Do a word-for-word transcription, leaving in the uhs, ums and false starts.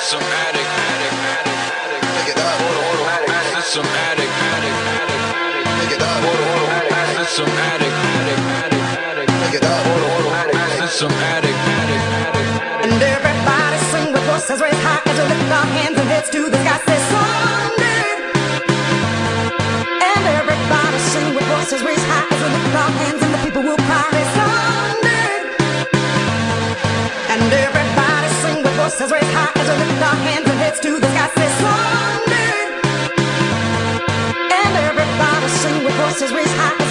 some addict, addict, addict, addict. Pick it up. Hold on, hold on, addict. This some addict, addict, addict, addict. Pick it up. Hold on, hold on, addict. This some addict, addict, addict, addict. Pick it up. Hold on, hold on, addict. This some addict, addict, addict, addict. And everybody sing with voices raised high as we lift our hands and heads to the sky. Say Sunday. And everybody sing with voices raised high as we lift our hands and the people will cry. Say Sunday. And everybody sing with voices raised high as we lift our hands and heads to the sky. Say Sunday. And everybody sing with voices raised high.